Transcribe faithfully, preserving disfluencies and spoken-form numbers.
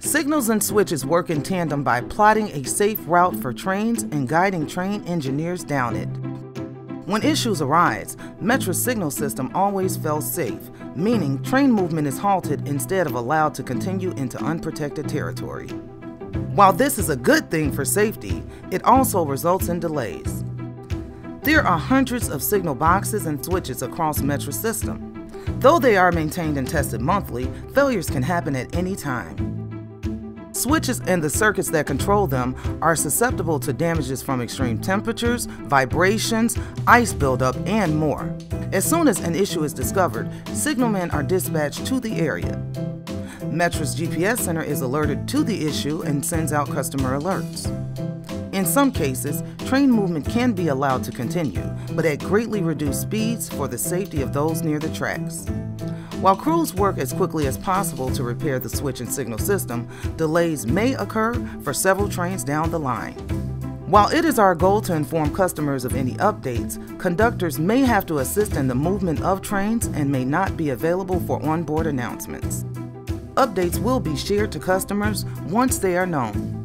Signals and switches work in tandem by plotting a safe route for trains and guiding train engineers down it. When issues arise, Metra's signal system always fails safe, meaning train movement is halted instead of allowed to continue into unprotected territory. While this is a good thing for safety, it also results in delays. There are hundreds of signal boxes and switches across Metra's system. Though they are maintained and tested monthly, failures can happen at any time. Switches and the circuits that control them are susceptible to damages from extreme temperatures, vibrations, ice buildup, and more. As soon as an issue is discovered, signalmen are dispatched to the area. Metra's G P S center is alerted to the issue and sends out customer alerts. In some cases, train movement can be allowed to continue, but at greatly reduced speeds for the safety of those near the tracks. While crews work as quickly as possible to repair the switch and signal system, delays may occur for several trains down the line. While it is our goal to inform customers of any updates, conductors may have to assist in the movement of trains and may not be available for onboard announcements. Updates will be shared to customers once they are known.